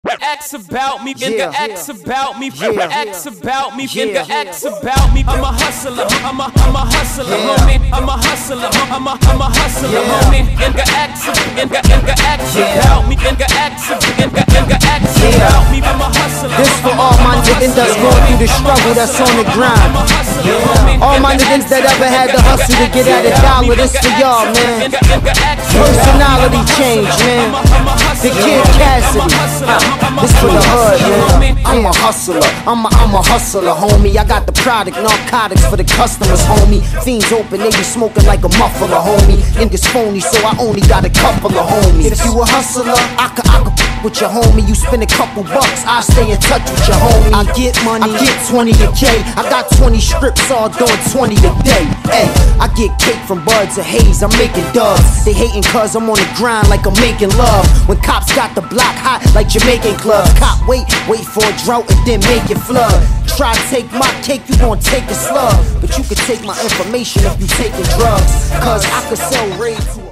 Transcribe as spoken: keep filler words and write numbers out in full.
X about me, nigga, X about me, X about me, nigga, X about me. I'm a hustler, I'm a, I'm a hustler, homie. I'm a hustler, I'm a, I'm a hustler, homie. Nigga, X, nigga, nigga, X about me, nigga, X, nigga, nigga, X about me. I'm a hustler. This for all my niggas that's going through the struggle, that's on the grind. All my niggas that ever had to hustle to get at a dollar, this for y'all, man. Personality change, man. The Kid Cassidy, this for the hood, man. I'm a hustler, I'm a, I'm a hustler, homie. I got the product, narcotics for the customers, homie. Fiends open, they be smoking like a muffler, homie. Niggas phony, so I only got a couple of homies. If you a hustler, I could, I could with your homie. You spend a couple bucks, I stay in touch with your homie. I get money, I get twenty a K. I got twenty strips, all doing twenty a day. Hey, I get cake from buds of haze, I'm making dubs. They hating cause I'm on the grind like I'm making love. When cops got the block hot like Jamaican clubs. Cop wait, wait for a drought and then make it flood. Try to take my cake, you gon' take a slug. But you can take my information if you taking drugs. Cause I could sell raid to a